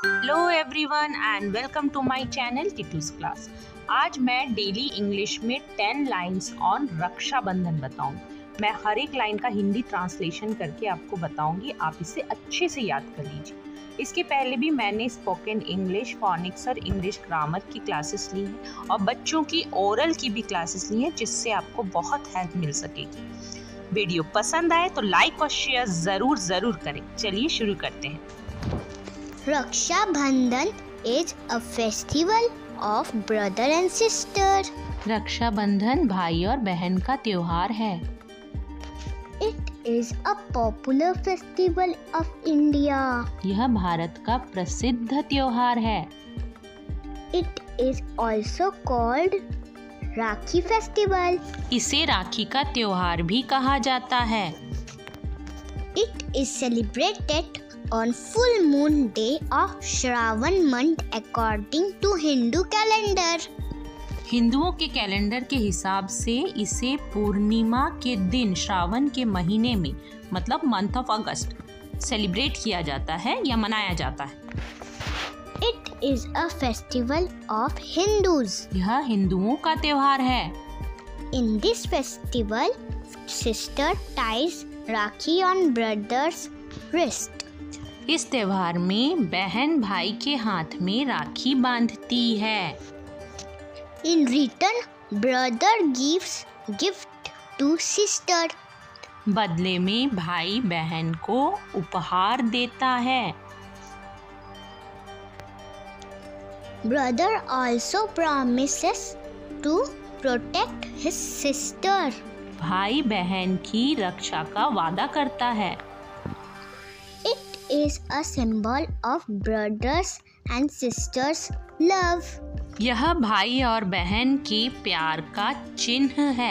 Hello everyone and welcome to my channel Titus class. आज मैं daily English में 10 lines on Rakshabandhan बताऊंगी। मैं हर एक लाइन का हिंदी ट्रांसलेशन करके आपको बताऊंगी, आप इसे अच्छे से याद कर लीजिए। इसके पहले भी मैंने स्पोकन इंग्लिश, फोनिक्स और इंग्लिश ग्रामर की क्लासेस ली हैं और बच्चों की ओरल की भी क्लासेस ली हैं, जिससे आपको बहुत हेल्प मिल सकेगी। वीडियो पसंद आए तो लाइक और शेयर ज़रूर करें। चलिए शुरू करते हैं। Rakshabandhan is a festival of brother and sister. Rakshabandhan भाई और बहन का त्योहार है। It is a popular festival of India. यह भारत का प्रसिद्ध त्योहार है। It is also called Rakhi festival. इसे राखी का त्योहार भी कहा जाता है। It is celebrated on full moon day of Shravan month according to Hindu calendar. हिंदुओं के कैलेंडर के हिसाब से इसे पूर्णिमा के दिन श्रावण के महीने में, मतलब मंथ ऑफ अगस्त, सेलिब्रेट किया जाता है या मनाया जाता है। It is a festival of Hindus. यह हिंदुओं का त्योहार है। In this festival, sister ties Rakhi on brother's wrist. इस त्योहार में बहन भाई के हाथ में राखी बांधती है। In return, brother gives gift to sister. बदले में भाई बहन को उपहार देता है। Brother also promises to protect his sister. भाई बहन की रक्षा का वादा करता है। It is a symbol of brothers and sisters' love. यह भाई और बहन के प्यार का चिन्ह है।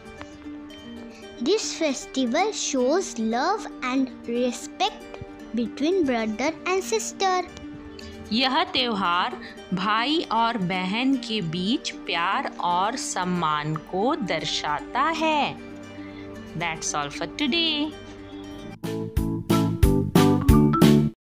This festival shows love and respect between brother and sister. यह त्योहार भाई और बहन के बीच प्यार और सम्मान को दर्शाता है। That's all for today.